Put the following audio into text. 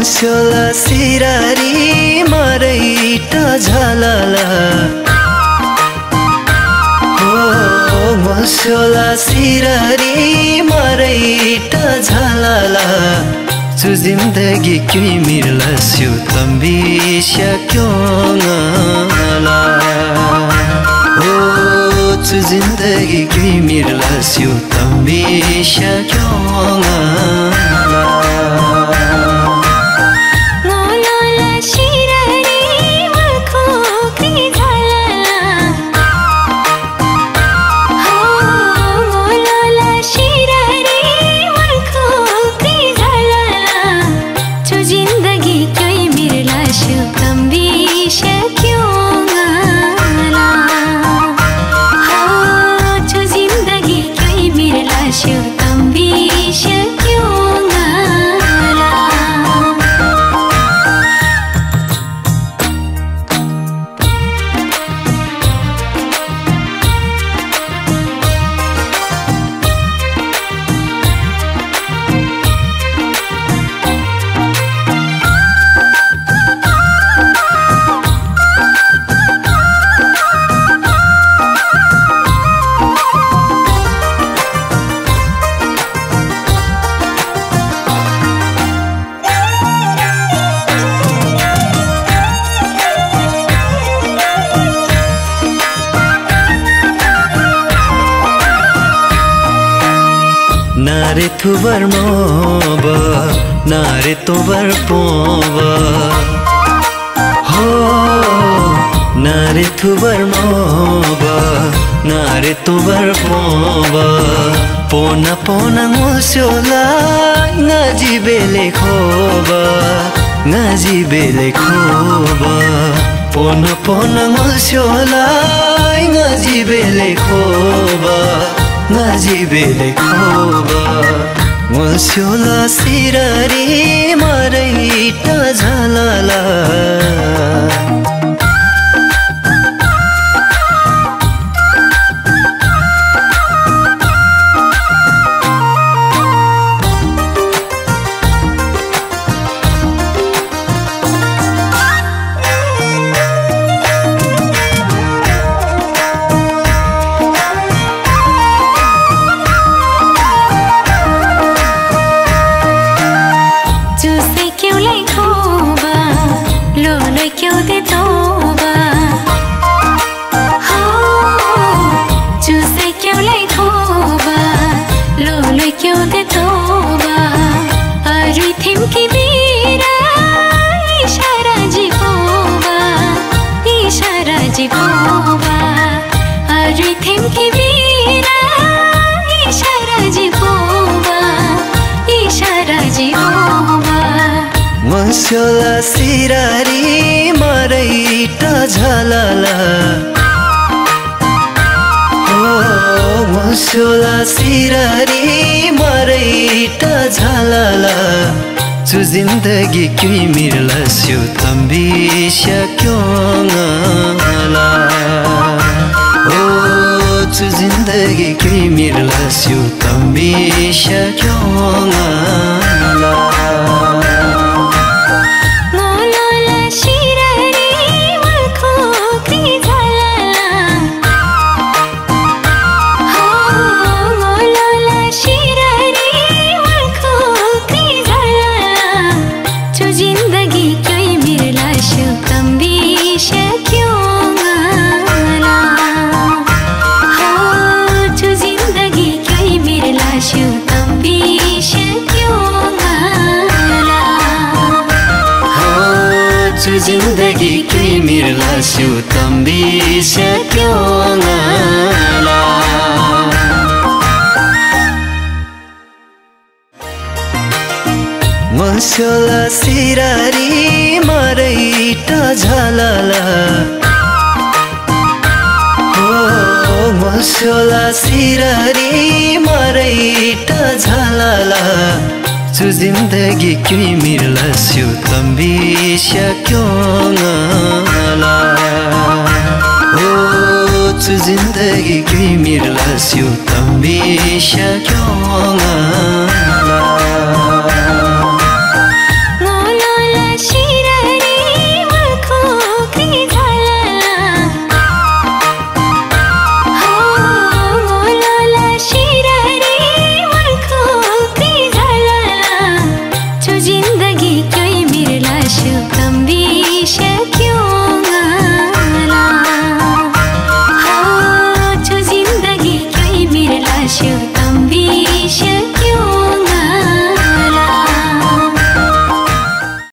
मस्योला सिरारी मरैटा झलला मस्योला सिरारी मरैटा झलला चु जिन्दगी क्यों मिर्ला स्यु तम्बिस्या क्यों ngala चु जिन्दगी क्यों मिर्ला स्यु तम्बिस्या क्यों ngala नारे थुबर मोबा नारे तोबर पोबा हो नारे थुबर मोबा नारे तोबर पोबा पोना पोना मुस्योला ngaji bele khoba पोना पोना मुस्योला ngaji bele khoba मस्योला Sirari मरैटा झलला मस्योला Sirari मरैटा झलला मस्योला Sirari मरैटा झलला चु जिन्दगी क्यों मिर्ला स्यु तम्बिस्या क्यों ngala चु जिन्दगी क्यों मिर्ला स्यु तम्बिस्या क्यों ngala जिन्दगी क्यों मिर्ला स्यु तम्बिस्या क्यों ngala मस्योला सिरारी मरैटा झलला मस्योला सिरारी मरैटा झलला चु जिन्दगी क्यों मिर्ला स्यु तम्बिस्या क्यों ngala चु जिन्दगी क्यों मिर्ला स्यु तम्बिस्या क्यों